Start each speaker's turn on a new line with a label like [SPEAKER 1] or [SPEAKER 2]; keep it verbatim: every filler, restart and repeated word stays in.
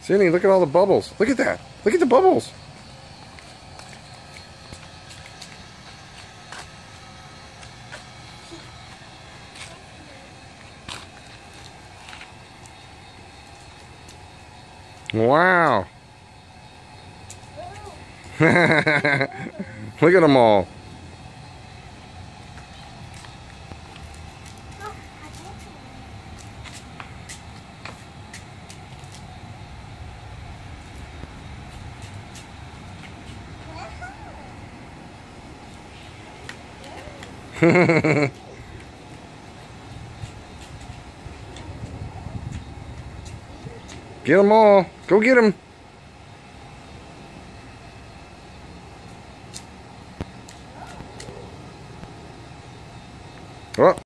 [SPEAKER 1] Cindy, look at all the bubbles. Look at that. Look at the bubbles. Wow. Look at them all. Get them all. Go get them. Oh.